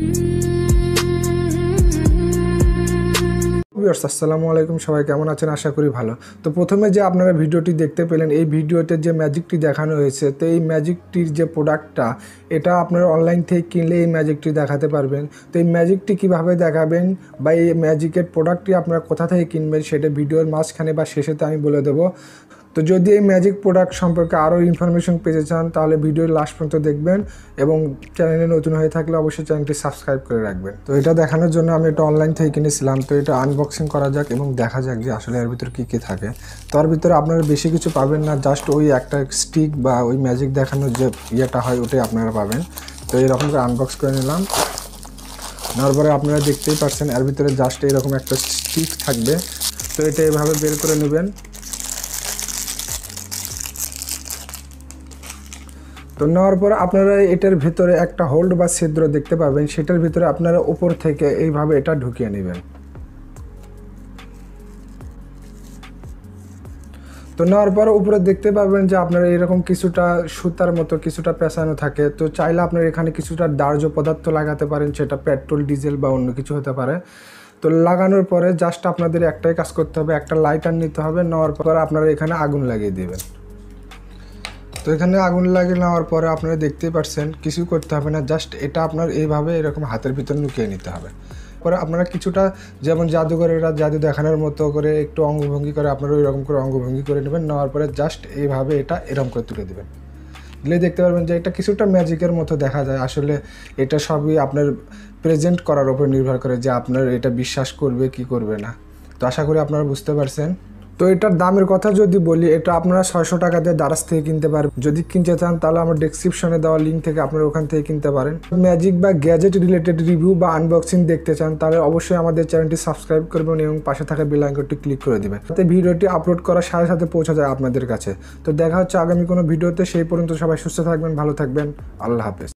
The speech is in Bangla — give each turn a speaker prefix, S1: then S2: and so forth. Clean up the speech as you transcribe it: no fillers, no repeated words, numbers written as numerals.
S1: আসসালামু আলাইকুম, সবাই কেমন আছেন? আশা করি ভালো। তো প্রথমে যে আপনারা ভিডিওটি দেখতে পেলেন, এই ভিডিওতে যে ম্যাজিকটি দেখানো হয়েছে, তো এই ম্যাজিকটির যে প্রোডাক্টটা, এটা আপনারা অনলাইন থেকে কিনলে এই ম্যাজিকটি দেখাতে পারবেন। তো এই ম্যাজিকটি কিভাবে দেখাবেন বা এই ম্যাজিকের প্রোডাক্টটি আপনারা কোথা থেকে কিনবেন সেটা ভিডিওর মাঝখানে বা শেষেতে আমি বলে দেবো। তো যদি এই ম্যাজিক প্রোডাক্ট সম্পর্কে আরও ইনফরমেশন পেতে চান তাহলে ভিডিওর লাস্ট পর্যন্ত দেখবেন এবং চ্যানেলে নতুন হয়ে থাকলে অবশ্যই চ্যানেলটি সাবস্ক্রাইব করে রাখবেন। তো এটা দেখানোর জন্য আমি এটা অনলাইন থেকে কিনেছিলাম। তো এটা আনবক্সিং করা যাক এবং দেখা যাক যে আসলে এর ভিতরে কী কী থাকে। তো এর ভিতরে আপনারা বেশি কিছু পাবেন না, জাস্ট ওই একটা স্টিক বা ওই ম্যাজিক দেখানোর যে ইয়েটা হয় ওটাই আপনারা পাবেন। তো এরকম করে আনবক্স করে নিলাম। নেওয়ার পরে আপনারা দেখতেই পাচ্ছেন এর ভিতরে জাস্ট এরকম একটা স্টিক থাকবে। তো এটা এভাবে বের করে নেবেন। তো নেওয়ার পর আপনারা এটার ভিতরে একটা হোল্ড বা ছিদ্র দেখতে পাবেন, সেটার ভিতরে আপনারা উপর থেকে এইভাবে এটা ঢুকিয়ে নেবেন। তো নেওয়ার পর উপরে দেখতে পাবেন যে আপনারা এরকম কিছুটা সুতার মতো কিছুটা পেঁচানো থাকে। তো চাইলে আপনারা এখানে কিছুটা দাহ্য পদার্থ লাগাতে পারেন, সেটা পেট্রোল, ডিজেল বা অন্য কিছু হতে পারে। তো লাগানোর পরে জাস্ট আপনাদের একটাই কাজ করতে হবে, একটা লাইটার নিতে হবে। নেওয়ার পর আপনারা এখানে আগুন লাগিয়ে দেবেন। তো এখানে আগুন লাগিয়ে নেওয়ার পরে আপনারা দেখতেই পাচ্ছেন কিছু করতে হবে না, জাস্ট এটা আপনার এইভাবে এরকম হাতের ভিতরে লুকিয়ে নিতে হবে। পরে আপনারা কিছুটা যেমন জাদুঘরেরা জাদু দেখানোর মতো করে একটু অঙ্গভঙ্গি করে আপনারা ওই রকম করে অঙ্গভঙ্গি করে নেবেন। নেওয়ার পরে জাস্ট এইভাবে এটা এরকম করে তুলে দেবেন। দিলে দেখতে পারবেন যে এটা কিছুটা ম্যাজিকের মতো দেখা যায়। আসলে এটা সবই আপনার প্রেজেন্ট করার উপর নির্ভর করে যে আপনার এটা বিশ্বাস করবে কি করবে না। তো আশা করি আপনারা বুঝতে পারছেন। তো এটার দামের কথা যদি বলি, এটা আপনারা 600 টাকা দিয়ে দারাজ থেকে কিনতে পারবেন। যদি কিনতে চান তাহলে আমার ডেসক্রিপশনে দেওয়া লিঙ্ক থেকে আপনারা ওখান থেকে কিনতে পারেন। ম্যাজিক বা গ্যাজেট রিলেটেড রিভিউ বা আনবক্সিং দেখতে চান তাহলে অবশ্যই আমাদের চ্যানেলটি সাবস্ক্রাইব করবেন এবং পাশে থাকা বেল আইকনটি ক্লিক করে দেবেন, যাতে ভিডিওটি আপলোড করার সাথে সাথে পৌঁছে যায় আপনাদের কাছে। তো দেখা হচ্ছে আগামী কোনো ভিডিওতে। সেই পর্যন্ত সবাই সুস্থ থাকবেন, ভালো থাকবেন। আল্লাহ হাফেজ।